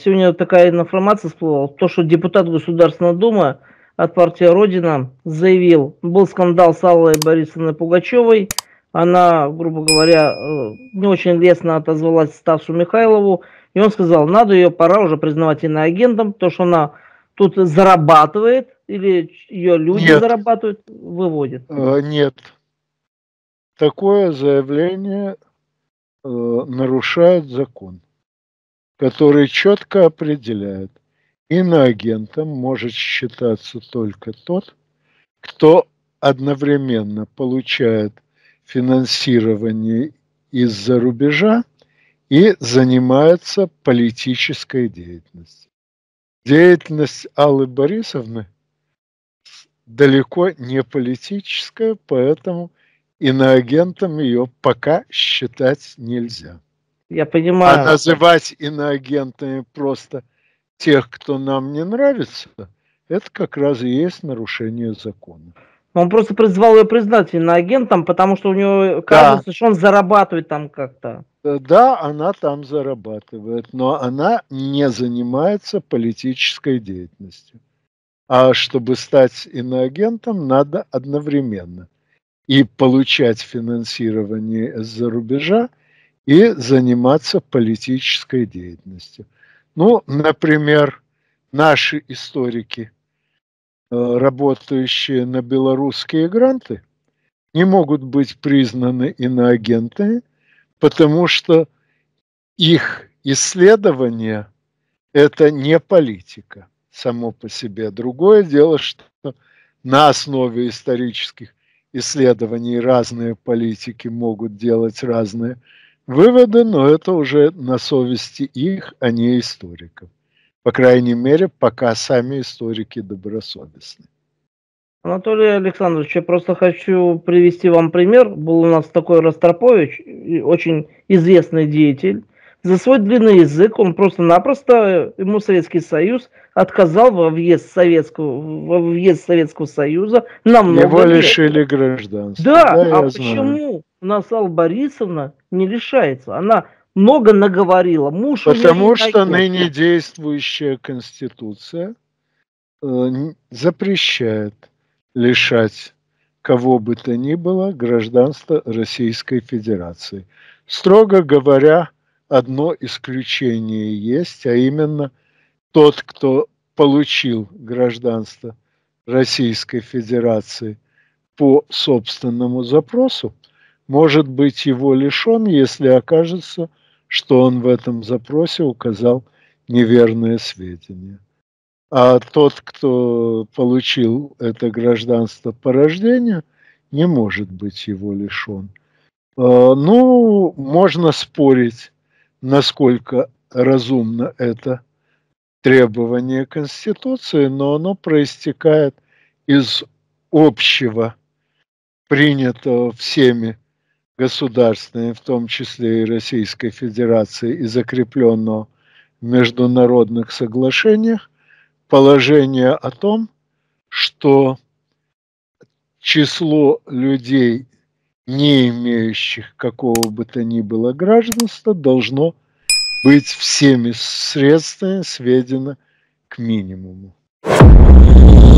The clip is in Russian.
Сегодня вот такая информация всплыла, то, что депутат Государственной Думы от партии Родина заявил, был скандал с Аллой Борисовной Пугачевой, она, грубо говоря, не очень лестно отозвалась Стасу Михайлову, и он сказал, надо ее, пора уже признавать иноагентом, то, что она тут зарабатывает, или ее люди зарабатывают, выводит. Нет. Такое заявление нарушает закон, который четко определяет, иноагентом может считаться только тот, кто одновременно получает финансирование из-за рубежа и занимается политической деятельностью. Деятельность Аллы Борисовны далеко не политическая, поэтому иноагентом ее пока считать нельзя. Я понимаю. А называть иноагентами просто тех, кто нам не нравится, это как раз и есть нарушение закона. Он просто призвал ее признать иноагентом, потому что у него кажется, что он зарабатывает там как-то. Да, она там зарабатывает, но она не занимается политической деятельностью. А чтобы стать иноагентом, надо одновременно и получать финансирование из-за рубежа, и заниматься политической деятельностью. Ну, например, наши историки, работающие на белорусские гранты, не могут быть признаны иноагентами, потому что их исследование – это не политика само по себе. Другое дело, что на основе исторических исследований разные политики могут делать разные выводы, но это уже на совести их, а не историков. По крайней мере, пока сами историки добросовестны. Анатолий Александрович, я просто хочу привести вам пример. Был у нас такой Ростропович, очень известный деятель. За свой длинный язык он просто-напросто, ему Советский Союз отказал во въезд Советского Союза на много Его лет. лишили гражданства. Да, а почему у нас Алла Борисовна не лишается? Она много наговорила. Муж потому что ныне действующая Конституция запрещает лишать кого бы то ни было гражданства Российской Федерации. Строго говоря, одно исключение есть, а именно тот, кто получил гражданство Российской Федерации по собственному запросу, может быть его лишен, если окажется, что он в этом запросе указал неверные сведения. А тот, кто получил это гражданство по рождению, не может быть его лишен. Ну, можно спорить, насколько разумно это требование Конституции, но оно проистекает из общего, принятого всеми государствами, в том числе и Российской Федерации, и закрепленного в международных соглашениях, положение о том, что число людей, не имеющих какого бы то ни было гражданства, должно быть всеми средствами сведено к минимуму.